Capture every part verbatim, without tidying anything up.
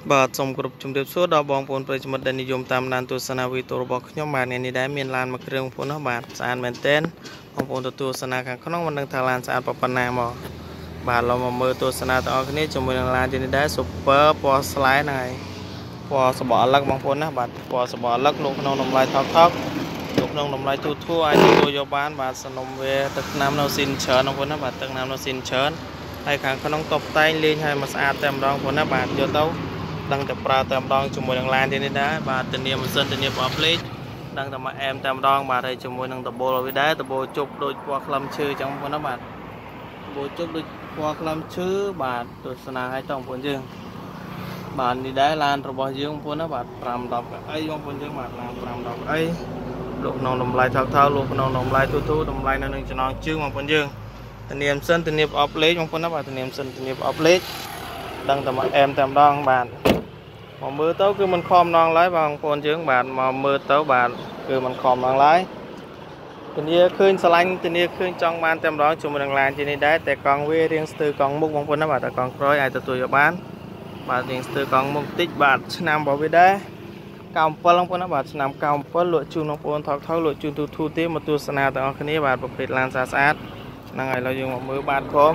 បាទសូមគោរពជំរាបសួរដល់បងប្អូនប្រិយមិត្តដែលនិយមតាមដានទស្សនាវីដេអូរបស់ខ្ញុំបាទអ្នកនេះដែរមានឡានមួយគ្រឿងបងប្អូនណាបាទស្អាតមែនទែនបងប្អូនទៅទស្សនាខាងក្នុងមិនដឹងថាឡានស្អាតប៉ុណ្ណាមកបាទเราមកមើលទស្សនាទាំងអស់គ្នាជាមួយនឹងឡាននេះដែរ Super ពណ៌ស្លែហ្នឹងហើយពណ៌សបកអលឹកបងប្អូនណាបាទពណ៌សបកអលឹកលោកក្នុងតម្លៃថោកថោកលោកក្នុងតម្លៃទូធូរអាចទទួលយកបានបាទសំណុំវាទឹកថ្នាំនៅស៊ីនច្រើនបងប្អូនណាបាទទឹកថ្នាំនៅស៊ីនច្រើនហើយខាងក្នុងតុបតែងលេងឲ្យមកស្អាតតែម្ដងបងប្អូនណាបាទយកទៅដឹងតែប្រើតែម្ដងជាមួយនឹងឡាននេះដែរបាទធានាម៉ាស៊ីនធានាប្រអប់លេខដឹងតែមកអែមតែម្ដងបាទហើយជាមួយនឹងដបូលវាដែរដបូលជប់ដូចពណ៌ក្លឹមឈើចឹងបងប្អូនណាបាទដបូលជប់ដូចពណ៌ក្លឹមឈើបាទទស្សនាឲ្យតបងប្អូនយើងបាទនេះដែរឡានរបស់យើងបងប្អូនណាបាទប្រាំដប់កៅអីបងប្អូនយើងបាទឡានប្រាំដប់កៅអីលោកក្នុងតម្លៃថោកថោកលោកក្នុងតម្លៃទូទូតម្លៃនៅនឹងចំណងជើងបងប្អូនយើងធានាម៉ាស៊ីនធានាប្រអប់លេខបងប្អូនណាបាទធានាម៉ាស៊ីនធានាប្រអប់លេខដឹងតែមកអែមតែម្ដងបាទមកមើលទៅគឺមិនខំណងឡើយបងប្អូនយើងបាទមកមើលទៅបាទគឺមិនខំណងឡើយធានាឃើញស្រឡាញ់ធានាឃើញចង់បានតែម្ដងជាមួយនឹងឡានជានេះដែរតែកង់វារៀងស្ទើរកង់មុខបងប្អូនណាបាទតែកង់ក្រោយអាចទទួលយកបានបាទរៀងស្ទើរកង់មុខតិចបាទឆ្នាំរបស់វាដែរកៅអំពិលបងប្អូនណាបាទឆ្នាំកៅអំពិលលក់ជូនបងប្អូនថោកថោកលក់ជូនទូទូទេមកទស្សនាទាំងអស់គ្នាបាទប្រភេទឡានស្អាតស្អាតហ្នឹងហើយឥឡូវយើងមកមើលបាទក្រុម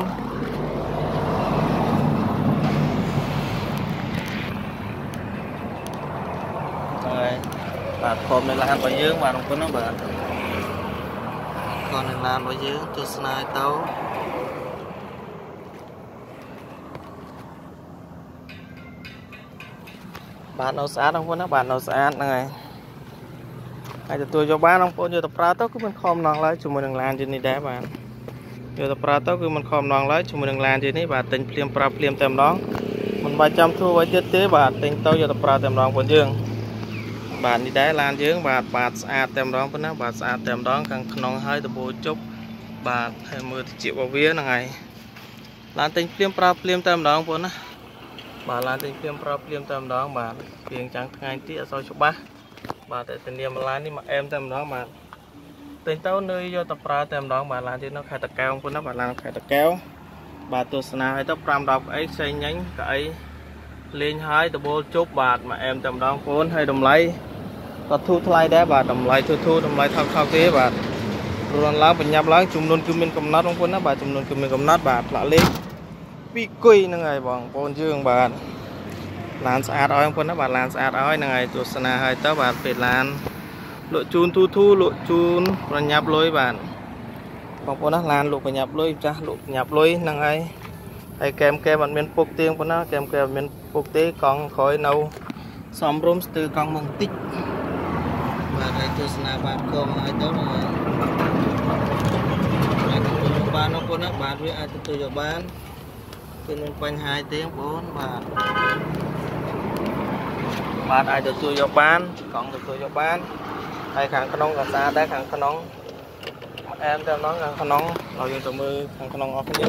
បាទខំនៅឡានរបស់យើងបាទបងប្អូនណាបាទខំនៅឡានរបស់យើងទស្សនាទៅបាទនៅស្អាតបងប្អូនណាបាទនៅស្អាតហ្នឹងហើយហើយទទួលយកបានបងប្អូនយកទៅប្រើទៅគឺមិនខំណងឡើយជាមួយនឹងឡានជានេះដែរបាទយកទៅប្រើទៅគឺមិនខំណងឡើយជាមួយនឹងឡានជានេះបាទទិញភ្លាមប្រើភ្លាមតែម្ដងមិនបាច់ចាំធ្វើអ្វីទៀតទេបាទទិញទៅយកទៅប្រើតែម្ដងបងប្អូនយើងបាទនេះដែរឡានយើងបាទបាទស្អាតតែម្ដងប៉ុណ្ណាបាទស្អាតតែម្ដងខាងក្នុងហើយដបូលជប់បាទហើយមើលតិចរបស់វាហ្នឹងហើយឡានទិញភ្លាមប្រើភ្លាមតែម្ដងបងប្អូនណាបាទឡានទិញភ្លាមប្រើភ្លាមតែម្ដងបាទពីងចាំងថ្ងៃទៀតអត់សូវច្បាស់បាទតែធានាមកឡាននេះមកអែមតែម្ដងបាទទិញទៅនៅយកទៅប្រើតែម្ដងបាទឡានទៀតនៅខេត្តតាកែវបងប្អូនណាបាទឡានខេត្តតាកែវបាទទស្សនាឲ្យទៅប្រាំដប់អីផ្សេងញ៉ាញ់កៅអីលេងហើយដបូលជប់បាទមកអែមតែម្ដងបងប្អូនហើយតម្លៃក៏ធូរថ្លៃដែរបាទតម្លៃធូរធូរតម្លៃថោកថោកទេបាទរនឡើងបញ្ញាប់ឡើងចំនួនគឺមានកំណត់បងប្អូនណាបាទចំនួនគឺមានកំណត់បាទផ្លាកលេខពីគុយហ្នឹងហើយបងប្អូនយើងបាទឡានស្អាតឲ្យបងប្អូនណាបាទឡានស្អាតឲ្យហ្នឹងហើយទស្សនាឲ្យទៅបាទពេលឡានលក់ជូនទូធូលក់ជូនប្រញាប់លុយបាទបងប្អូនណាឡានលក់ប្រញាប់លុយចាស់លក់ប្រញាប់លុយហ្នឹងហើយហើយកែមកែមអត់មានពុកទៀងប៉ុណ្ណាកែមកែមអត់មានពុកទេកង់ក្រោយនៅសំរុំស្ទើរកង់មកតិចបាទហើយទស្សនាបាទកងឲ្យទៅហើយអាចទទួលយកបានបងប្អូនណាបាទវាអាចទទួលយកបានគឺមានបញ្ហាទេបងប្អូនបាទបាទអាចទទួលយកបានកង់ទទួលយកបានហើយខាងក្នុងក៏ស្អាតដែរខាងក្នុងអែមតែម្ដងខាងក្នុងเราយើងទៅមើលខាងក្នុងអស់គ្នា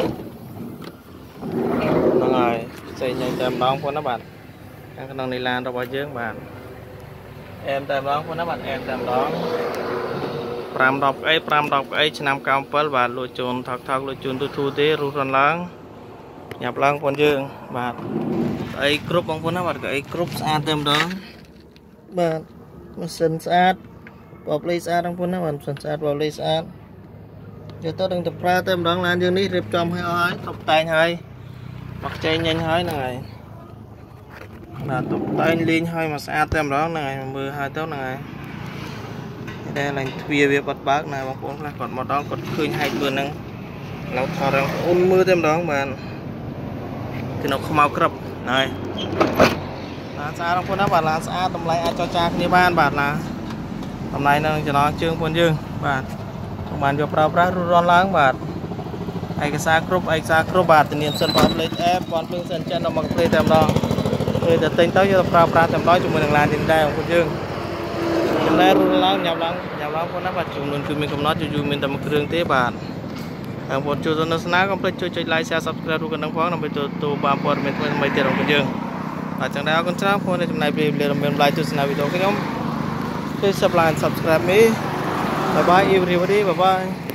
ហ្នឹងហើយផ្សេងញ៉ៃតែម្ដងបងប្អូនណាបាទខាងក្នុងនៃឡានរបស់យើងបាទអែមតែម្ដងបងប្អូនណាបាទអែមតែម្ដងប្រាំដប់អីប្រាំដប់អីឆ្នាំកៅអំពិលបាទលក់ជូនថោកថោកលក់ជូនទូទូទេរុះរនឡើងញាប់ឡើងបងប្អូនយើងបាទអីគ្រប់បងប្អូនណាបាទអីគ្រប់ស្អាតតែម្ដងបាទម៉ាស៊ីនស្អាតបបលេខស្អាតបងប្អូនណាបាទម៉ាស៊ីនស្អាតបបលេខស្អាតយកទៅនឹងទៅប្រើតែម្ដងឡានយើងនេះរៀបចំឲ្យអស់ហើយតុបតែងហើយមកចែងញញហើយហ្នឹងហើយបាទតុបតែងលេងឲ្យមកស្អាតតែម្ដងហ្នឹងហើយមើលឲ្យទៅហ្នឹងហើយដែលឡើងទ្វារវាបត់បើកណាបងប្អូនខ្លះគាត់មកដល់គាត់ឃើញហែកមើលហ្នឹងនៅថតរងអូនមើលតែម្ដងបាទគឺនៅខ្មៅក្រឹបហើយឡានស្អាតបងប្អូនណាបាទឡានស្អាតតម្លៃអាចចរចាគ្នាបានបាទឡាតម្លៃនៅចំណងជើងបងប្អូនយើងបាទបានយកប្រើប្រាស់រនឡើងបាទឯកសារគ្រប់ឯកសារគ្រប់បាទធានាសិនបបលេខអេបបនភ្លើងសិនចិនដល់មកផ្លេតែម្ដងពេលតែទិញទៅយកទៅប្រើប្រាស់តែម្ដងជាមួយនឹងឡាននេះដែរបងប្អូនយើងចំណែករនឡើងញ៉ាំឡើងញ៉ាំឡើងបងប្អូនណាបាទចំនួនគឺមានកំណត់យូរមានតែមួយគ្រឿងទេបាទបងប្អូនជួយទស្សនាកុំភ្លេចជួយចុច like share subscribe រូបកណ្ដឹងផងដើម្បីទទួលបានព័ត៌មានថ្មីៗទៀតរបស់យើងបាទចឹងដែរអរគុណច្រើនបងប្អូនដែលចំណាយពេលវេលារំលឹក like ទស្សនាវីដេអូខ្ញុំ Please subscribe and subscribe me. Bye bye everybody. Bye bye.